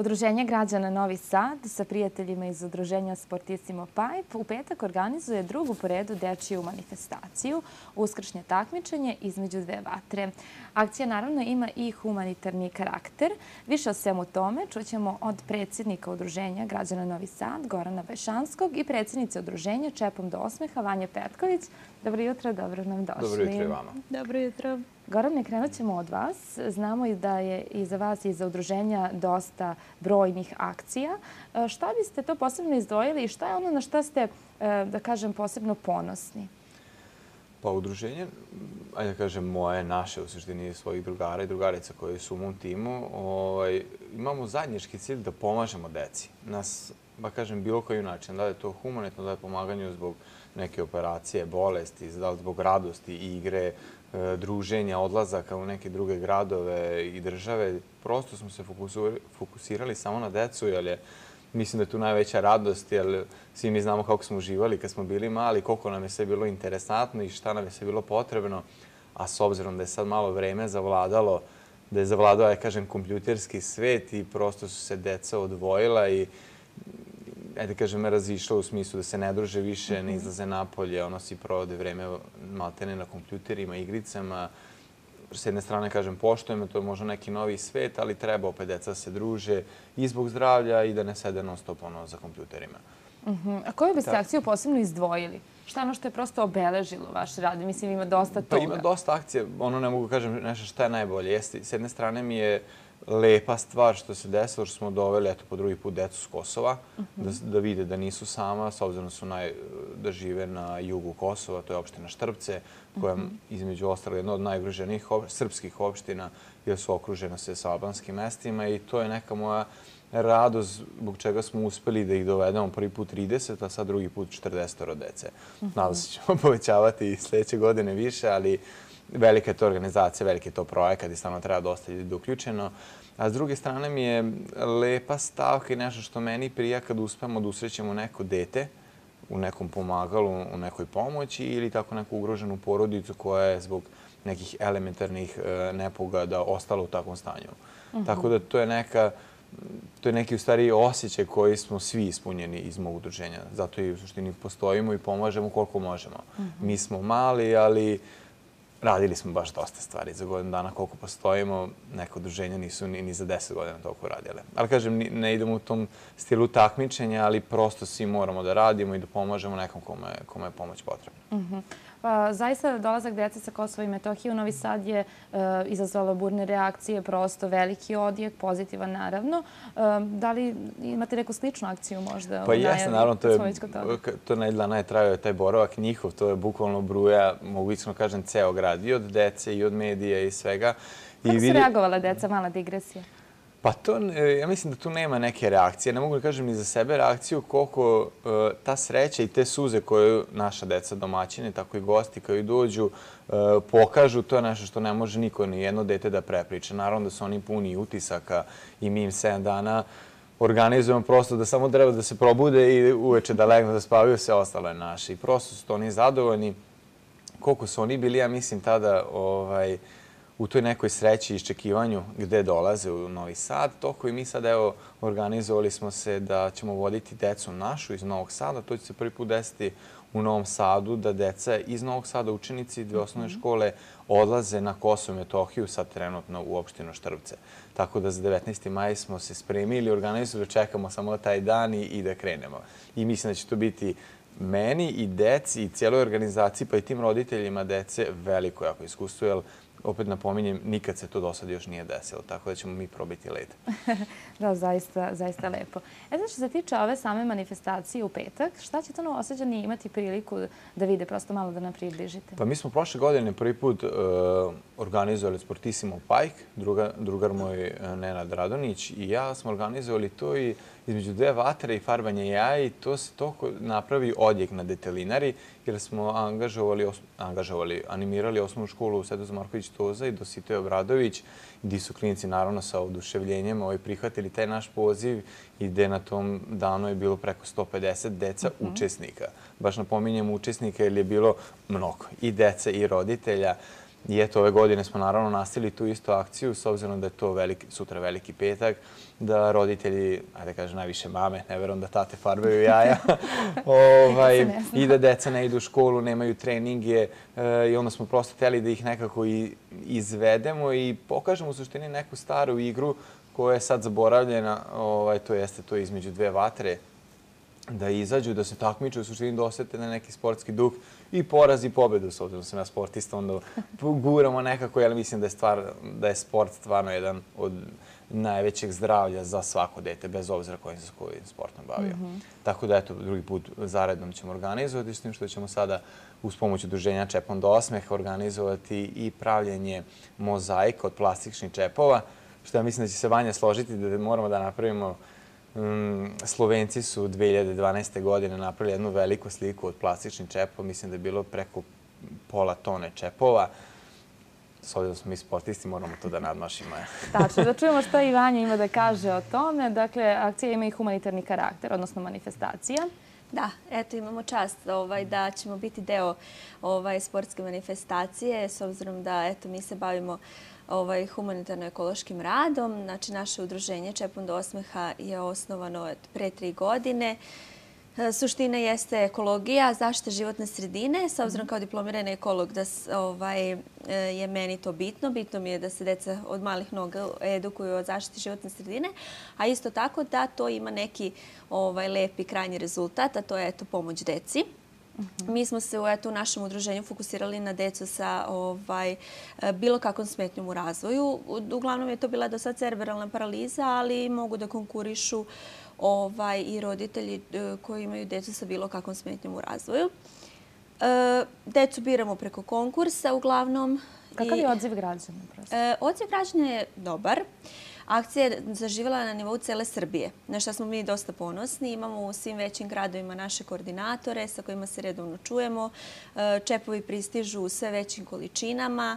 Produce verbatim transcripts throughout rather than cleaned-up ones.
Udruženje građana Novi Sad sa prijateljima iz Udruženja Sportissimo Pipe u petak organizuje drugu po redu dečiju manifestaciju, uskršnje takmičenje između dve vatre. Akcija naravno ima i humanitarni karakter. Više o svemu tome čućemo od predsjednika Udruženja građana Novi Sad, Gorana Bajšanskog, i predsjednice Udruženja Čepom do osmeha, Vanje Petković. Dobro jutro, dobro nam došli. Dobro jutro i vama. Dobro jutro. Gorane, krenut ćemo od vas. Znamo i da je i za vas i za udruženja dosta brojnih akcija. Šta biste to posebno izdvojili i šta je ono na šta ste, da kažem, posebno ponosni? Pa udruženje, ajde da kažem moje, naše, u suštini svojih drugara i drugarica koji su u mom timu, ovaj, imamo zajednički cilj da pomažemo deci. Nas, ba kažem, bilo koji način, da je to humanitarno, da je pomaganje zbog neke operacije, bolesti, da li zbog radosti, igre, druženja, odlazaka u neke druge gradove i države. Prosto smo se fokusirali samo na decu, jer je, mislim da je tu najveća radost, jer svi mi znamo kako smo uživali kad smo bili mali, koliko nam je sve bilo interesantno i šta nam je sve bilo potrebno. A s obzirom da je sad malo vreme zavladalo, da je zavladao, ja kažem, kompjuterski svet i prosto su se deca odvojila i ajde kažem, razišla u smislu da se ne druže više, ne izlaze napolje, ono si provode vreme maltene na kompjuterima, igricama. S jedne strane, kažem, poštujemo, to je možda neki novi svet, ali treba opet deca da se druže i zbog zdravlja i da ne sede non stop ono za kompjuterima. A koju biste akciju posebno izdvojili? Šta je ono što je prosto obeležilo vaš rad? Mislim, ima dosta toga. Pa ima dosta akcije. Ono ne mogu kažem nešto šta je najbolje. S jedne strane mi je lepa stvar što se desilo, što smo doveli, eto, po drugi put decu s Kosova, da vide da nisu sama, s obzirom su da žive na jugu Kosova, to je opština Štrpce, koja je između ostalog jedna od najugroženijih srpskih opština, jer su okružene sve sa albanskim mestima i to je neka moja radost zbog čega smo uspeli da ih dovedemo prvi put trideset, a sad drugi put četrdeset dece. Nadam se ćemo povećavati i sljedeće godine više, ali velika je to organizacija, veliki je to projekat i stvarno treba dosta ljudi uključeno. A s druge strane mi je lepa stavka i nešto što meni prija kad uspemo da usrećemo neko dete u nekom pomagalu, u nekoj pomoći ili tako neku ugroženu porodicu koja je zbog nekih elementarnih nepogada ostala u takvom stanju. Tako da to je neka To je neki, u stvari, osjećaj koji smo svi ispunjeni iz mog udruženja. Zato i u suštini postojimo i pomažemo koliko možemo. Mi smo mali, ali radili smo baš dosta stvari. Za godinu dana koliko postojimo, neka udruženja nisu ni za deset godina toliko radile. Ali, kažem, ne idemo u tom stilu takmičenja, ali prosto svi moramo da radimo i da pomažemo nekom kome je pomoć potrebna. Zaista dolazak dece sa Kosova i Metohije u Novi Sad je izazvalo burne reakcije, prosto veliki odjek, pozitivan naravno. Da li imate neku sličnu akciju možda? Pa jesno, naravno, to najdlje dana je trajao taj boravak njihov, to je bukvalno bruja, mogu iskreno kažem, ceo grad, i od dece, i od medija, i svega. Kako su reagovala deca, mala digresija? Pa to, ja mislim da tu nema neke reakcije. Ne mogu da kažem ni za sebe reakciju koliko ta sreća i te suze koje naša deca domaćine, tako i gosti koji dođu, pokažu. To je nešto što ne može niko, ni jedno dete da prepriča. Naravno da su oni puni utisaka i mi im sedam dana organizujemo prosto da samo treba da se probude i uveče da legnu da spavaju, sve ostalo je naše. I prosto su to oni zadovoljni. Koliko su oni bili, ja mislim, tada u toj nekoj sreći i iščekivanju gde dolaze u Novi Sad. Toko i mi sad, evo, organizovali smo se da ćemo voditi decu našu iz Novog Sada. To će se prvi put desiti u Novom Sadu, da deca iz Novog Sada, učenici dve osnovne škole, odlaze na Kosovo i Metohiju, sad trenutno u opštinu Štrpce. Tako da za devetnaesti maj smo se spremili, organizovali, čekamo samo taj dan i da krenemo. I mislim da će to biti meni i deci i cijeloj organizaciji, pa i tim roditeljima dece, veliko jako iskustvo, jer opet napominjem, nikad se to do sada još nije desilo, tako da ćemo mi probiti led. Da, zaista lepo. E znači, što se tiče ove same manifestacije u petak, šta će to Novosađani imati priliku da vide, prosto malo da nam približite? Pa mi smo prošle godine prvi put organizovali Sportissimo Pipe, drugar moj Nenad Radonić i ja smo organizovali to i između dve vatre i farbanje jaja i to se toliko napravi odjek na detelinari jer smo angažovali, animirali osnovnu školu Svedoza Marković Toza i Dositej Obradović, gdje su klinici naravno sa oduševljenjem prihvatili taj naš poziv i gde na tom danu je bilo preko sto pedeset deca učesnika. Baš napominjem učesnika jer je bilo mnogo i deca i roditelja. I eto, ove godine smo naravno nastavili tu istu akciju, s obzirom da je to sutra veliki petak, da roditelji, ajde kažem najviše mame, ne verujem da tate farbaju jaja, i da deca ne idu u školu, nemaju treninge i onda smo prosto htjeli da ih nekako izvedemo i pokažemo u suštini neku staru igru koja je sad zaboravljena, to jeste to između dve vatre, da izađu, da se takmiču, u suštini da osete na neki sportski duh i poraz i pobedu, s obzirom da sam ja sportista, onda guramo nekako, jer mislim da je sport stvarno jedan od najvećeg zdravlja za svako dete, bez obzira kojim se kojim sportom bavio. Tako da, eto, drugi put zarednom ćemo organizovati, s tim što ćemo sada uz pomoć udruženja Čepom do osmeha organizovati i pravljenje mozaika od plastičnih čepova, što ja mislim da će se Vanja složiti da moramo da napravimo. Slovenci su dve hiljade dvanaeste. godine napravili jednu veliku sliku od plastičnih čepova. Mislim da je bilo preko pola tone čepova. S obzirom da smo mi sportisti, moramo to da nadmašimo. Tačno, da čujemo šta i Vanja ima da kaže o tome. Dakle, akcija ima i humanitarni karakter, odnosno manifestacija. Da, eto imamo čast da ćemo biti deo sportske manifestacije, s obzirom da eto mi se bavimo humanitarno-ekološkim radom. Znači, naše udruženje Čepom do osmeha je osnovano pre tri godine. Suština jeste ekologija, zaštita životne sredine. S obzirom kao diplomirani ekolog da je meni to bitno. Bitno mi je da se deca od malih noga edukuju o zaštiti životne sredine, a isto tako da to ima neki lepi krajnji rezultat, a to je pomoć deci. Mi smo se u našem udruženju fokusirali na decu sa bilo kakvom smetnjom u razvoju. Uglavnom je to bila do sad cerebralna paraliza, ali mogu da konkurišu i roditelji koji imaju decu sa bilo kakvom smetnjom u razvoju. Decu biramo preko konkursa uglavnom. Kakav je odziv građana? Odziv građana je dobar. Akcija je zaživjela na nivou cele Srbije, na što smo mi dosta ponosni. Imamo u svim većim gradovima naše koordinatore sa kojima se redovno čujemo. Čepovi pristižu u sve većim količinama.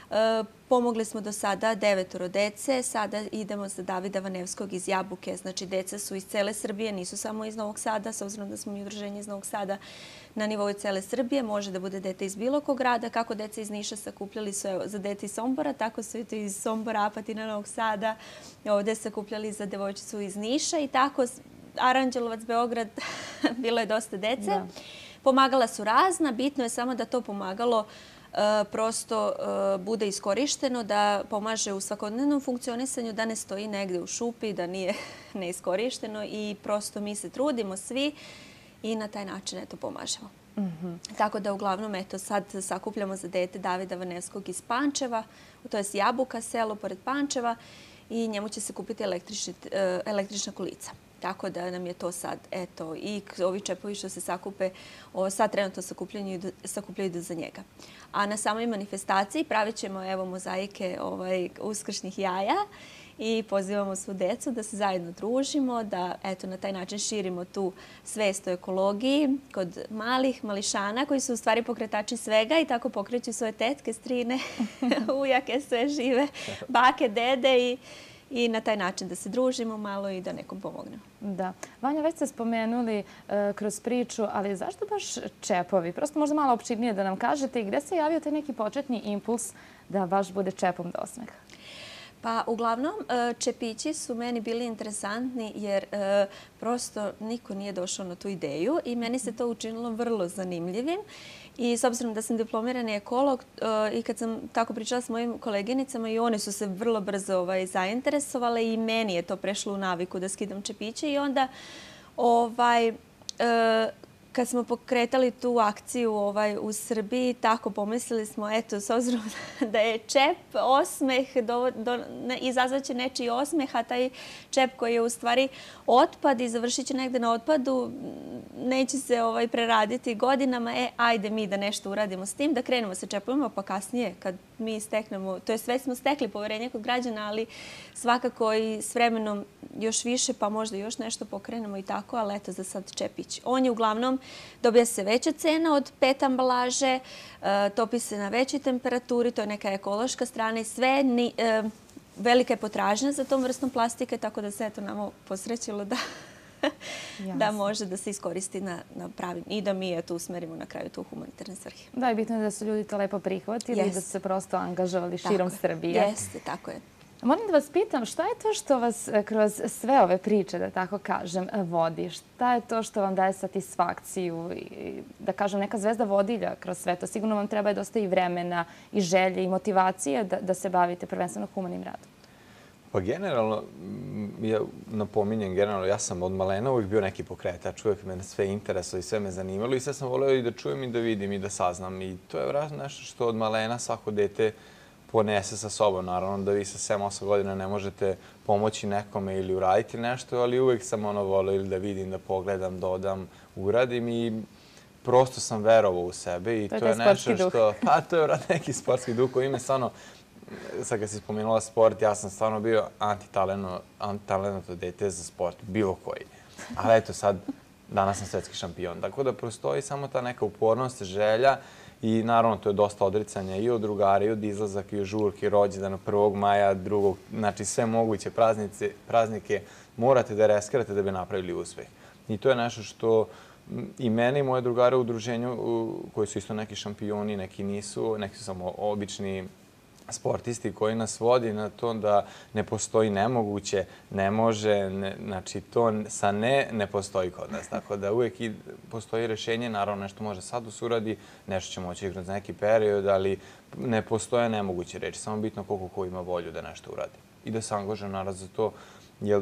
Pomogli smo do sada devetoro dece, sada idemo za Davida Vanevskog iz Jabuke. Znači, deca su iz cele Srbije, nisu samo iz Novog Sada, s obzirom da smo mi udruženje iz Novog Sada na nivou cele Srbije. Može da bude dete iz bilo kog grada. Kako deca iz Niša sakupljali su za dete iz Sombora, tako su i iz Sombora, Apatina, Novog Sada. Ovde sakupljali za devojčicu iz Niša i tako Aranđelovac, Beograd, bilo je dosta dece. Pomagala su razna, bitno je samo da to pomagalo prosto bude iskorišteno, da pomaže u svakodnevnom funkcionisanju, da ne stoji negde u šupi, da nije neiskorišteno i prosto mi se trudimo svi i na taj način eto pomažemo. Tako da uglavnom eto sad sakupljamo za dete Davida Vanevskog iz Pančeva, to je Jabuka, selo pored Pančeva i njemu će se kupiti električna kolica. Tako da nam je to sad, eto, i ovi čepovi što se sakupe, sad trenutno sakupljaju za njega. A na samoj manifestaciji pravit ćemo, evo, mozaike uskršnjih jaja i pozivamo svu decu da se zajedno družimo, da, eto, na taj način širimo tu svest o ekologiji kod malih mališana koji su u stvari pokretači svega i tako pokreću svoje tetke, strine, ujake, sve žive, bake, dede i i na taj način da se družimo malo i da nekom pomognemo. Da. Vanja, već ste spomenuli kroz priču, ali zašto baš čepovi? Prosto možda malo opširnije da nam kažete i gde se javio taj neki početni impuls da baš bude Čepom do osmeha? Pa, uglavnom, čepići su meni bili interesantni jer prosto niko nije došao na tu ideju i meni se to učinilo vrlo zanimljivim. I s obzirom da sam diplomirani ekolog i kad sam tako pričala s mojim koleginicama i one su se vrlo brzo zainteresovale i meni je to prešlo u naviku da skidam čepiće i onda kad smo pokretali tu akciju u Srbiji, tako pomislili smo, eto, s obzirom da je čep, osmeh, izazvaće nečiji osmeh, a taj čep koji je u stvari otpad i završit će negde na otpadu, neće se preraditi godinama, e, ajde mi da nešto uradimo s tim, da krenemo sa čepovima, pa kasnije kad mi steknemo, to je sve smo stekli poverenje kod građana, ali svakako i s vremenom još više, pa možda još nešto pokrenemo i tako, ali eto za sad čepić. On je uglavnom, dobija se veća cena od pet ambalaže, topi se na većoj temperaturi, to je neka ekološka strana i sve, velika je potražnja za tom vrstom plastike, tako da se eto nama posrećilo da da može da se iskoristi na, na pravi i da mi eto usmerimo na kraju tu humanitarne svrhe. Da, i bitno je da su ljudi to lepo prihvatili i da su se prosto angažovali širom Srbije. Jeste, tako je. Moram da vas pitam, šta je to što vas kroz sve ove priče, da tako kažem, vodi? Šta je to što vam daje satisfakciju i, da kažem, neka zvezda vodilja kroz sve to? Sigurno vam treba dosta i vremena i želje i motivacije da, da se bavite prvenstveno humanim radom. Pa generalno, ja napominjem, generalno, ja sam od malena uvijek bio neki pokretač, uvijek me sve interesuje i sve me zanimalo i sve sam voleo i da čujem i da vidim i da saznam. I to je vratno nešto što od malena svako dete ponese sa sobom. Naravno da vi sa sedam osam godina ne možete pomoći nekome ili uraditi nešto, ali uvijek sam ono voleo ili da vidim, da pogledam, dodam, uradim i prosto sam verovao u sebe i to je nešto što... Pa to je vratno neki sportski duh koji me stvarno... Sad kad si spomenula sport, ja sam stvarno bio antitalentno dete za sport, bilo koji. Ali eto sad, danas sam svetski šampion. Tako da prostoji samo ta neka upornost, želja i naravno to je dosta odricanja i od drugara, i od izlazaka, i od žurke, rođendana prvog maja, drugog, znači sve moguće praznice, praznike morate da reskirate da bi napravili uspeh. I to je nešto što i mene i moje drugare u udruženju, koji su isto neki šampioni, neki nisu, neki su samo obični sportisti koji nas vodi na to da ne postoji nemoguće, ne može, ne, znači to sa ne, ne postoji kod nas. Tako da uvijek i postoji rješenje, naravno nešto može sad da se uradi, nešto će moći kroz neki period, ali ne postoje nemoguće reči, samo bitno koliko ko ima volju da nešto uradi. I da se angažujem naravno za to, jer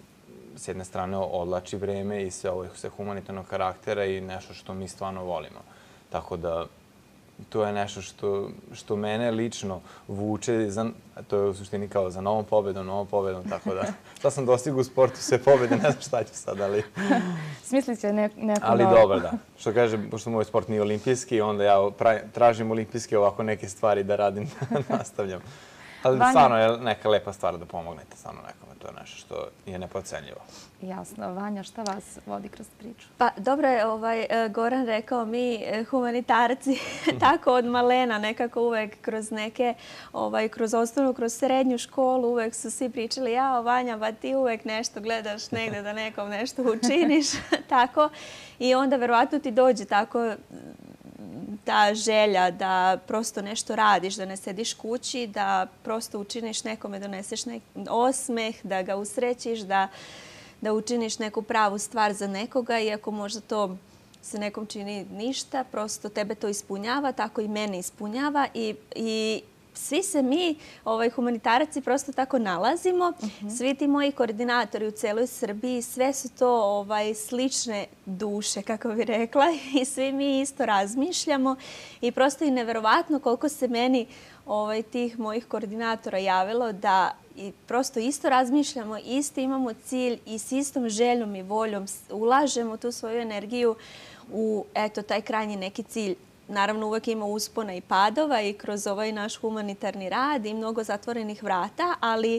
s jedne strane odlači vreme i sve ovo sve humanitarnog karaktera i nešto što mi stvarno volimo. Tako da to je nešto što, što mene lično vuče, za, to je u suštini kao za novom pobedom, novom pobedom, tako da šta sam dostigao u sportu, sve pobede, ne znam šta ću sad, ali... Smislit će neko novo. Ali dobro, da. Što kažem, pošto moj sport nije olimpijski, onda ja tražim olimpijske ovako neke stvari da radim, da nastavljam. Ali stvarno je neka lepa stvar da pomognete stvarno nekome, to je nešto što je neprocenljivo. Jasno. Vanja, šta vas vodi kroz priču? Pa dobro je ovaj, Goran rekao, mi humanitarci tako od malena nekako uvek kroz neke, ovaj, kroz osnovnu, kroz srednju školu uvek su svi pričali, jao Vanja, ba ti uvek nešto gledaš negde da nekom nešto učiniš, tako. I onda verovatno ti dođe tako ta želja da prosto nešto radiš, da ne sediš kući, da prosto učiniš nekome, doneseš neki osmeh, da ga usrećiš, da, da učiniš neku pravu stvar za nekoga, iako možda to se nekom čini ništa, prosto tebe to ispunjava, tako i mene ispunjava i, i svi se mi, ovaj, humanitaraci, prosto tako nalazimo. Uh-huh. Svi ti moji koordinatori u celoj Srbiji, sve su to ovaj, slične duše, kako bi rekla, i svi mi isto razmišljamo i prosto je neverovatno koliko se meni ovaj, tih mojih koordinatora javilo da i prosto isto razmišljamo, isto imamo cilj i s istom željom i voljom ulažemo tu svoju energiju u eto, taj krajnji neki cilj. Naravno, uvek ima uspona i padova i kroz ovaj naš humanitarni rad i mnogo zatvorenih vrata, ali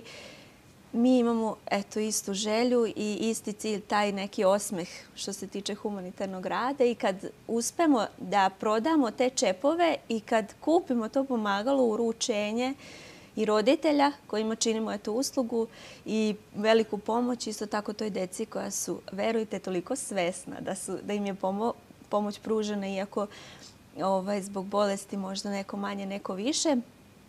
mi imamo eto, istu želju i isti cilj, taj neki osmeh što se tiče humanitarnog rada i kad uspemo da prodamo te čepove i kad kupimo to pomagalo u uručenje i roditelja kojima činimo eto, uslugu i veliku pomoć, isto tako toj deci koja su, verujte, toliko svesna da, su, da im je pomo pomoć pružena, iako ovaj, zbog bolesti možda neko manje, neko više,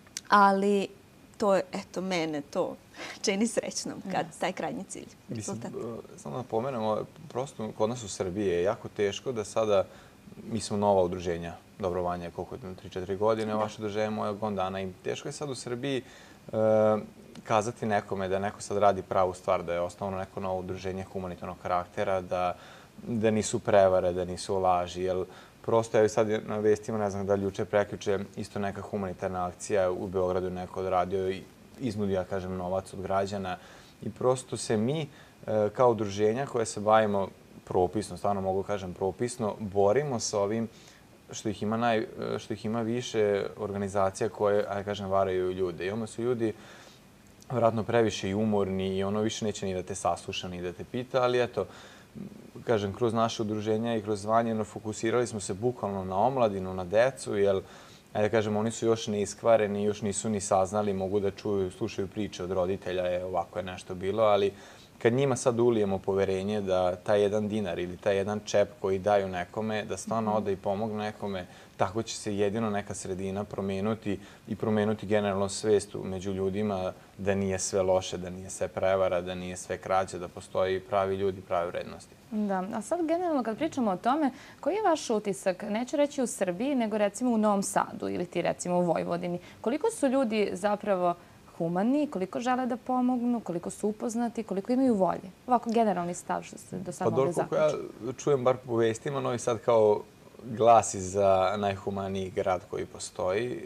ali to je, eto, mene to čini srećnom kad taj krajnji cilj. Mislim, samo da pomenemo, prosto kod nas u Srbiji je jako teško da sada, mi smo nova udruženja, dobro Vanja je koliko je tri četiri godine, da. Vaše udruženje moje godinu dana i teško je sad u Srbiji e, kazati nekome da neko sad radi pravu stvar, da je osnovno neko novo udruženje humanitarnog karaktera, da, da nisu prevare, da nisu laži, jer prosto, evo sad na vestima, ne znam da li juče, preključe, isto neka humanitarna akcija u Beogradu neko odradio i iznudio, ja kažem, novac od građana. I prosto se mi, kao udruženja koje se bavimo propisno, stvarno mogu kažem propisno, borimo sa ovim što ih ima, naj, što ih ima više organizacija koje, ja kažem, varaju ljude. I onda su ljudi vjerojatno previše i umorni i ono više neće ni da te sasluša, ni da te pita, ali eto, kažem, kroz naše udruženja i kroz zvanje fokusirali smo se bukvalno na omladinu, na decu, jer, ajde kažem, oni su još neiskvareni, još nisu ni saznali, mogu da čuju, slušaju priče od roditelja, je, ovako je nešto bilo, ali kad njima sad ulijemo poverenje da taj jedan dinar ili taj jedan čep koji daju nekome, da stvarno ode i pomogne nekome, tako će se jedino neka sredina promenuti i promenuti generalno svest među ljudima da nije sve loše, da nije sve prevara, da nije sve krađa, da postoji pravi ljudi, prave vrednosti. Da, a sad generalno kad pričamo o tome, koji je vaš utisak, neću reći u Srbiji, nego recimo u Novom Sadu ili ti recimo u Vojvodini? Koliko su ljudi zapravo humani, koliko žele da pomognu, koliko su upoznati, koliko imaju volje? Ovako generalni stav što ste do sad mogli zaključiti. Pa koliko ja čujem bar po vestima, Novi Sad kao glasi za najhumaniji grad koji postoji.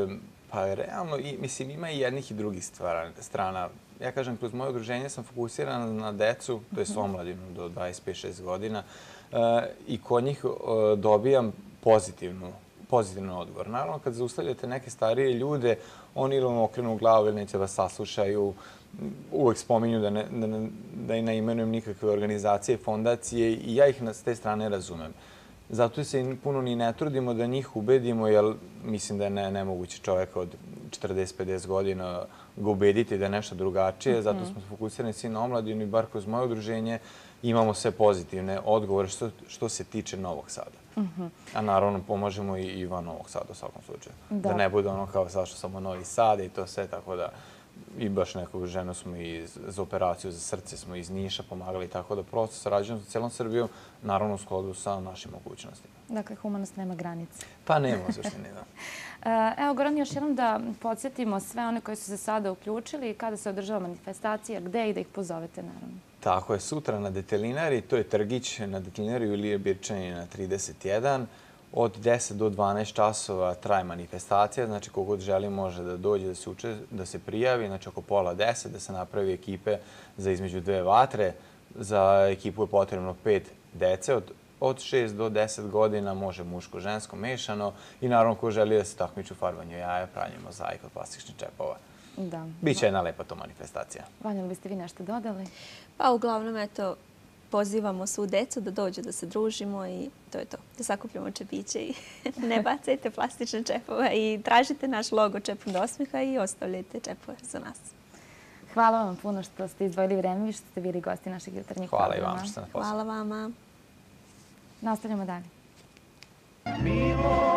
Pa realno, mislim, ima i jednih i drugih strana. Ja kažem, kroz moje udruženje sam fokusiran na decu, to je s omladinu do dvadeset pet šest godina, i kod njih dobijam pozitivnu pozitivan odgovor. Naravno, kad zaustavljate neke starije ljude, oni ili vam okrenu glavu ili neće vas saslušaju, uvek spominju da, ne, da, ne, da i ne imenujem nikakve organizacije, fondacije i ja ih s te strane razumem. Zato se puno ni ne trudimo da njih ubedimo, jer mislim da je ne, nemoguće čovjeka od četrdeset pedeset godina ga ubediti da je nešto drugačije. Zato smo fokusirani svi na omladinu i bar kroz moje udruženje imamo sve pozitivne odgovore što, što se tiče Novog Sada. A naravno pomožemo i, i van Novog Sada u svakom slučaju. Da. da ne bude ono kao sad što samo Novi Sad i to sve, tako da i baš nekog ženu smo i za operaciju za srce smo iz Niša pomagali, tako da prosto sarađujemo sa celom Srbijom, naravno u skladu sa našim mogućnostima. Dakle, humanost nema granice. Pa nema u suštini, da. Evo, Goran, još jednom da podsjetimo sve one koji su se sada uključili, kada se održava manifestacija, gde i da ih pozovete, naravno. Tako je, sutra na Detelinari, to je trgić na Detelinari Ilije Birčanina na trideset jedan. Od deset do dvanaest časova traje manifestacija, znači kogod želi može da dođe, da se, uče, da se prijavi, znači oko pola deset, da se napravi ekipe za između dve vatre. Za ekipu je potrebno pet dece, od, od šest do deset godina može muško-žensko mešano i naravno ko želi da se takmiči u farbanju jaja, pravljenju mozaika od plastičnih čepova. Da. Biće jedna lepa to manifestacija. Vanja, li biste vi nešto dodali? Pa uglavnom, eto, pozivamo svu decu da dođu da se družimo i to je to. Da sakupljamo čepiće i ne bacajte plastične čepove i tražite naš logo Čepom do osmiha i ostavljajte čepove za nas. Hvala vam puno što ste izdvojili vreme i što ste bili gosti našeg jutarnjeg programa. Hvala i vama što ste na poslu. Hvala vama. Nastavljamo dalje. Milo